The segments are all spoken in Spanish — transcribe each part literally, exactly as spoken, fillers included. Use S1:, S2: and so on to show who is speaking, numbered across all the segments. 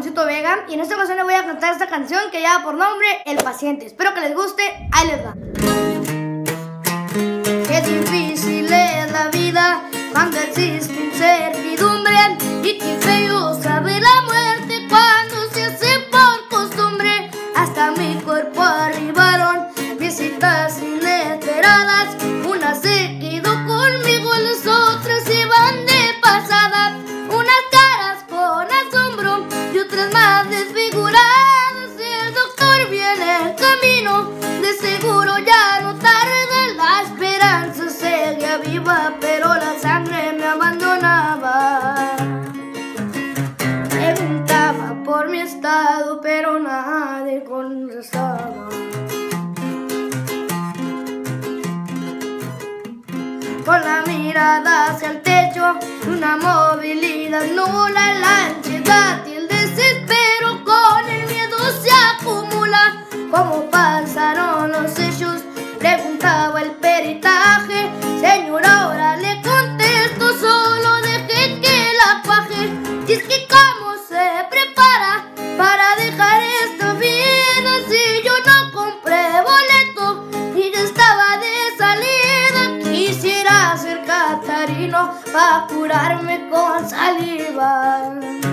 S1: Juancito Vega y en esta ocasión les voy a cantar esta canción que lleva por nombre El Paciente. Espero que les guste, ahí les va. Qué difícil es la vida cuando existe incertidumbre y qué feo sabe la muerte cuando se hace por costumbre. Hasta mi cuerpo arribaron visitas inesperadas, una se quedó conmigo, las otras iban de pasada, unas caras con asombro y otras más desfiguradas. El doctor viene en camino, de seguro ya no tarda, la esperanza seguía viva, pero la sangre me abandonaba. Preguntaba por mi estado, pero nadie contestaba. Con la mirada hacia el techo, una movilidad nula, la ansiedad y el desespero con el miedo se acumula. ¿Cómo pasaron los hechos? Preguntaba el peritaje. Señora, ahora le contesto, solo deje que la cuaje. Y es que cómo se prepara para dejar esta vida si yo no compré boleto y ya estaba de salida. Quisiera ser Catarino para curarme con saliva.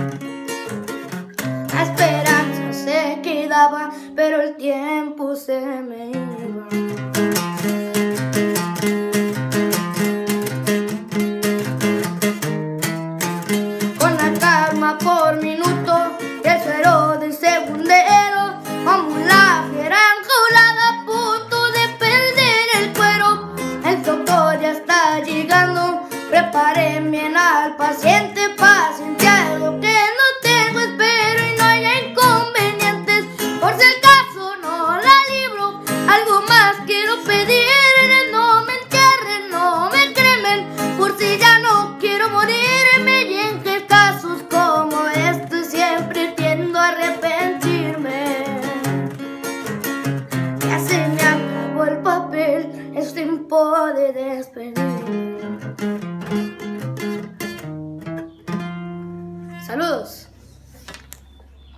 S1: La esperanza se quedaba, pero el tiempo se me iba. Con la calma por minuto y el suero del segundero, como la jeranja a punto de perder el cuero. El doctor ya está llegando, preparen bien al paciente, paciente, algo que no tengo, espero y no haya inconvenientes. Por si el caso no la libro, algo más quiero pedir, no me entierren, no me cremen, por si ya no quiero morirme. Y en que casos como este siempre tiendo a arrepentirme. Ya se me acabó el papel, es tiempo de despedirme.